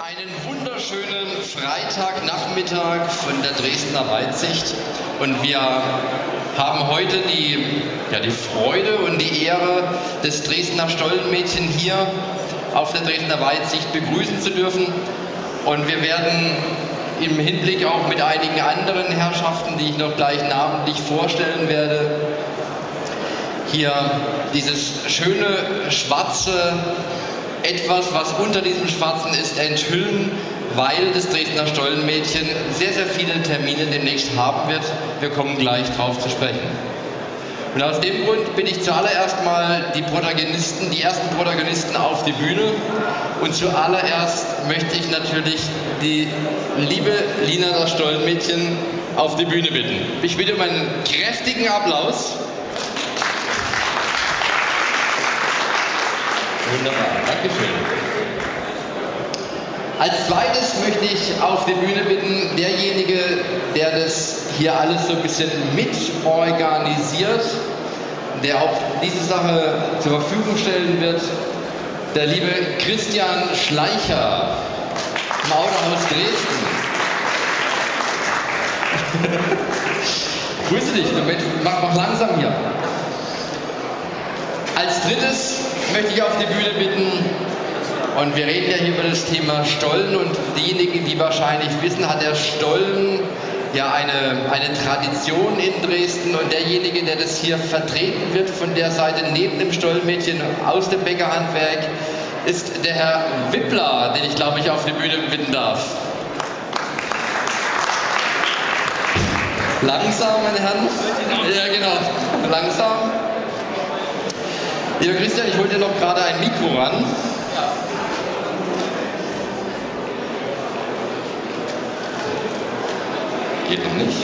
Einen wunderschönen Freitagnachmittag von der Dresdner Weitsicht, und wir haben heute die Freude und die Ehre, das Dresdner Stollenmädchen hier auf der Dresdner Weitsicht begrüßen zu dürfen, und wir werden im Hinblick auch mit einigen anderen Herrschaften, die ich noch gleich namentlich vorstellen werde, hier dieses schöne schwarze etwas, was unter diesem Schwarzen ist, enthüllen, weil das Dresdner Stollenmädchen sehr, sehr viele Termine demnächst haben wird. Wir kommen gleich drauf zu sprechen. Und aus dem Grund bin ich zuallererst mal die ersten Protagonisten auf die Bühne. Und zuallererst möchte ich natürlich die liebe Lina, das Stollenmädchen, auf die Bühne bitten. Ich bitte um einen kräftigen Applaus. Wunderbar, Dankeschön. Als zweites möchte ich auf die Bühne bitten, derjenige, der das hier alles so ein bisschen mit organisiert, der auch diese Sache zur Verfügung stellen wird, der liebe Christian Schleicher im Autohaus Dresden. Grüße dich, mach langsam hier. Als drittes möchte ich auf die Bühne bitten, und wir reden ja hier über das Thema Stollen, und diejenigen, die wahrscheinlich wissen, hat der Stollen ja eine Tradition in Dresden, und derjenige, der das hier vertreten wird von der Seite neben dem Stollenmädchen aus dem Bäckerhandwerk, ist der Herr Wippler, den ich glaube ich auf die Bühne bitten darf. Langsam, meine Herren. Ja, genau. Langsam. Lieber Christian, ich hole dir noch gerade ein Mikro ran. Geht noch nicht.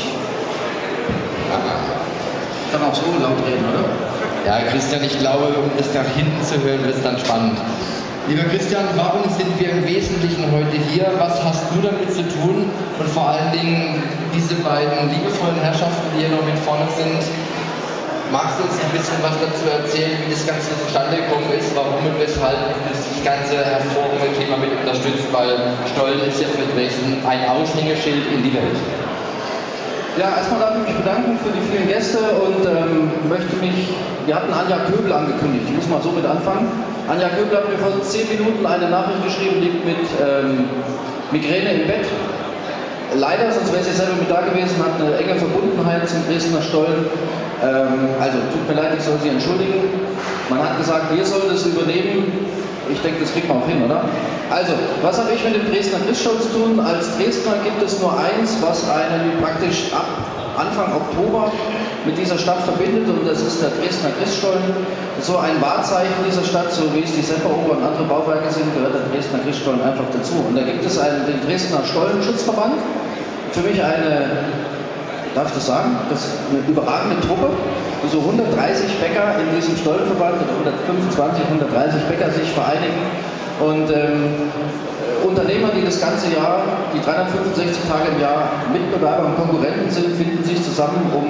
Kann auch so laut reden, oder? Ja, Christian, ich glaube, um das nach hinten zu hören, wird es dann spannend. Lieber Christian, warum sind wir im Wesentlichen heute hier? Was hast du damit zu tun? Und vor allen Dingen diese beiden liebevollen Herrschaften, die hier noch mit vorne sind. Magst du uns ein bisschen was dazu erzählen, wie das Ganze zustande gekommen ist, warum und weshalb das ganze hervorragende Thema mit unterstützt, weil Stollen ist ja für Dresden ein Aushängeschild in die Welt. Ja, erstmal darf ich mich bedanken für die vielen Gäste und wir hatten Anja Köbel angekündigt, ich muss mal so mit anfangen. Anja Köbel hat mir vor 10 Minuten eine Nachricht geschrieben, liegt mit Migräne im Bett. Leider, sonst wäre sie selber mit da gewesen, hat eine enge Verbundenheit zum Dresdner Stollen. Also tut mir leid, ich soll sie entschuldigen. Man hat gesagt, wir sollen das übernehmen. Ich denke, das kriegt man auch hin, oder? Also, was habe ich mit dem Dresdner Christstollen zu tun? Als Dresdner gibt es nur eins, was einen praktisch ab Anfang Oktober mit dieser Stadt verbindet, und das ist der Dresdner Christstollen. So ein Wahrzeichen dieser Stadt, so wie es die Semperoper und andere Bauwerke sind, gehört der Dresdner Christstollen einfach dazu. Und da gibt es den Dresdner Stollenschutzverband. Für mich darf ich das sagen? Das ist eine überragende Truppe. So 130 Bäcker in diesem Stollenverband, mit 125, 130 Bäcker sich vereinigen. Und Unternehmer, die das ganze Jahr, die 365 Tage im Jahr Mitbewerber und Konkurrenten sind, finden sich zusammen, um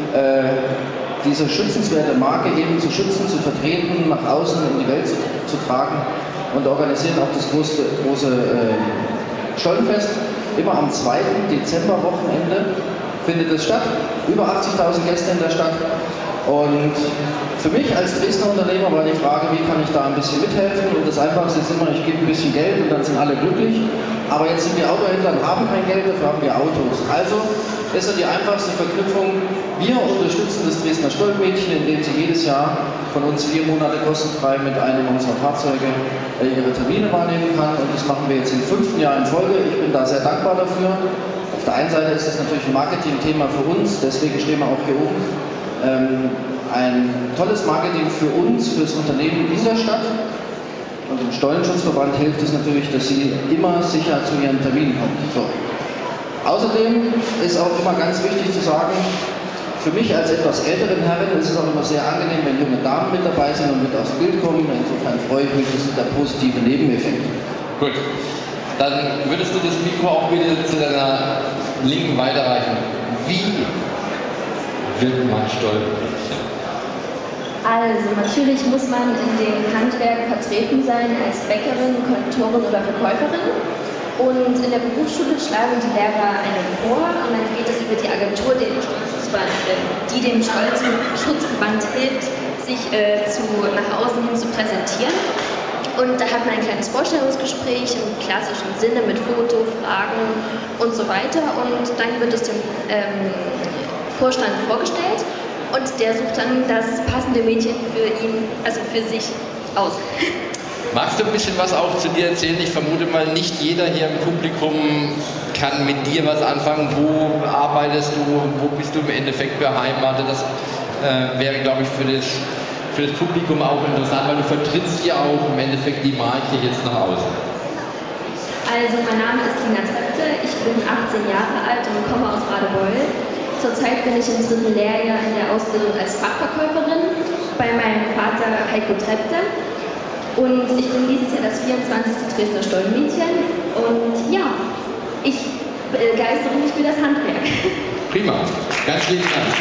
diese schützenswerte Marke eben zu schützen, zu vertreten, nach außen in die Welt zu tragen, und organisieren auch das große Stollenfest. Immer am 2. Dezemberwochenende findet es statt. Über 80.000 Gäste in der Stadt. Und für mich als Dresdner Unternehmer war die Frage, wie kann ich da ein bisschen mithelfen? Und das Einfachste ist immer, ich gebe ein bisschen Geld und dann sind alle glücklich. Aber jetzt sind die Autohändler und haben kein Geld, dafür haben wir Autos. Also ist ja die einfachste Verknüpfung. Wir unterstützen das Dresdner Stollenmädchen, indem sie jedes Jahr von uns 4 Monate kostenfrei mit einem unserer Fahrzeuge ihre Termine wahrnehmen kann. Und das machen wir jetzt im 5. Jahr in Folge. Ich bin da sehr dankbar dafür. Auf der einen Seite ist das natürlich ein Marketingthema für uns, deswegen stehen wir auch hier oben. Ein tolles Marketing für uns, fürs Unternehmen in dieser Stadt. Und dem Stollenschutzverband hilft es natürlich, dass sie immer sicher zu ihren Terminen kommt. So. Außerdem ist auch immer ganz wichtig zu sagen, für mich als etwas älteren Herrin ist es auch immer sehr angenehm, wenn junge Damen mit dabei sind und mit aufs Bild kommen. Insofern freue ich mich, das ist der positive Nebeneffekt. Gut. Dann würdest du das Mikro auch bitte zu deiner Linken weiterreichen. Wie wird man Stollen? Also natürlich muss man in dem Handwerk vertreten sein als Bäckerin, Konditorin oder Verkäuferin. Und in der Berufsschule schlagen die Lehrer einen vor und dann geht es über die Agentur, die dem Schutzverband hilft, sich nach außen hin zu präsentieren. Und da hat man ein kleines Vorstellungsgespräch im klassischen Sinne mit Foto, Fragen und so weiter. Und dann wird es dem Vorstand vorgestellt und der sucht dann das passende Mädchen für ihn, also für sich aus. Magst du ein bisschen was auch zu dir erzählen? Ich vermute mal, nicht jeder hier im Publikum kann mit dir was anfangen. Wo arbeitest du? Wo bist du im Endeffekt beheimatet? Das wäre, glaube ich, für das Publikum auch interessant, weil du vertrittst ja auch im Endeffekt die Marke jetzt nach außen. Also mein Name ist Lina Trepte, ich bin 18 Jahre alt und komme aus Radebeul. Zurzeit bin ich im 3. Lehrjahr in der Ausbildung als Fachverkäuferin bei meinem Vater Heiko Trepte. Und ich bin dieses Jahr das 24. Dresdner Stollenmädchen und ja, ich begeistere mich für das Handwerk. Prima, ganz lieben Dank.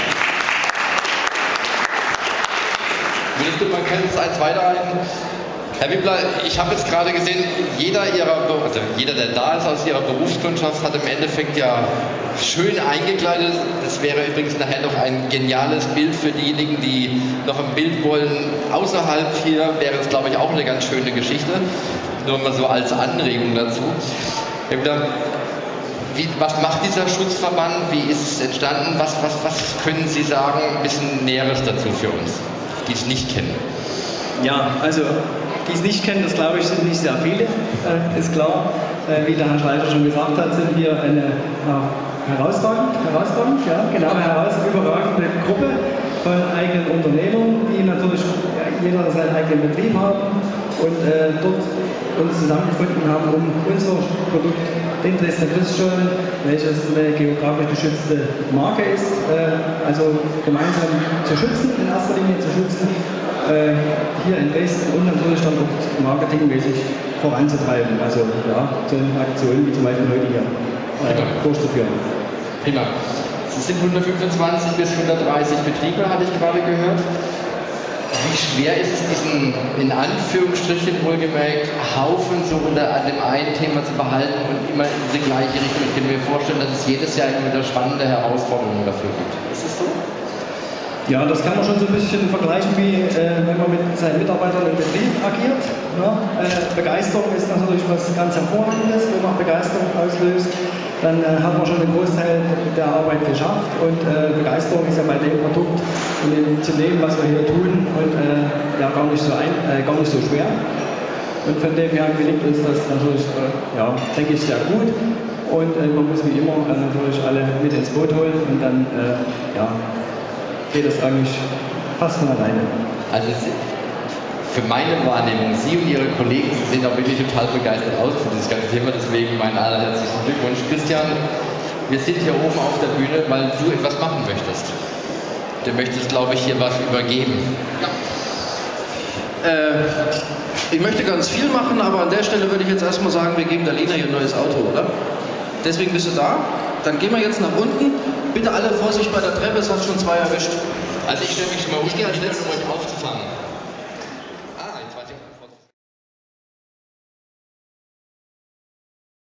Würdest du mal ganz eins weiterhalten? Herr Wippler, ich habe jetzt gerade gesehen, jeder, der da ist aus Ihrer Berufskundschaft, hat im Endeffekt ja schön eingekleidet. Das wäre übrigens nachher noch ein geniales Bild für diejenigen, die noch ein Bild wollen. Außerhalb hier wäre es, glaube ich, auch eine ganz schöne Geschichte. Nur mal so als Anregung dazu. Herr Wippler, was macht dieser Schutzverband? Wie ist es entstanden? Was können Sie sagen? Ein bisschen Näheres dazu für uns, die es nicht kennen. Ja, also die es nicht kennen, das glaube ich, sind nicht sehr viele, ist klar. Wie der Herr Schleicher schon gesagt hat, sind wir eine überragende Gruppe von eigenen Unternehmern, die natürlich jeder seinen eigenen Betrieb haben und dort uns zusammengefunden haben, um unser Produkt, den Dresdner Christstollen, welches eine geografisch geschützte Marke ist, also gemeinsam zu schützen, in erster Linie zu schützen, hier in Dresden und natürlich dann auch marketingmäßig voranzutreiben. Also ja, so Aktionen wie zum Beispiel heute hier durchzuführen. Prima. Es sind 125 bis 130 Betriebe, hatte ich gerade gehört. Wie schwer ist es, diesen, in Anführungsstrichen wohlgemerkt, Haufen so unter dem einen Thema zu behalten und immer in die gleiche Richtung? Ich kann mir vorstellen, dass es jedes Jahr immer wieder spannende Herausforderungen dafür gibt. Ist es so? Ja, das kann man schon so ein bisschen vergleichen, wie wenn man mit seinen Mitarbeitern im Betrieb agiert. Ja? Begeisterung ist natürlich was ganz Hervorragendes. Wenn man Begeisterung auslöst, dann hat man schon den Großteil der Arbeit geschafft. Und Begeisterung ist ja bei dem Produkt und zu dem, was wir hier tun, und ja, gar nicht so schwer. Und von dem her gelingt uns das natürlich, ja, denke ich, sehr gut. Und man muss wie immer natürlich alle mit ins Boot holen und dann, ja, geht es eigentlich fast von alleine. Also für meine Wahrnehmung, Sie und Ihre Kollegen sehen auch wirklich total begeistert aus für dieses ganze Thema, deswegen mein allerherzlichen Glückwunsch. Christian, wir sind hier oben auf der Bühne, weil du etwas machen möchtest. Du möchtest, glaube ich, hier was übergeben. Ja. Ich möchte ganz viel machen, aber an der Stelle würde ich jetzt erstmal sagen, wir geben der Lina hier ein neues Auto, oder? Deswegen bist du da. Dann gehen wir jetzt nach unten. Bitte alle Vorsicht bei der Treppe, es hat schon 2 erwischt. Also ich stelle mich schon mal unten, um euch aufzufangen.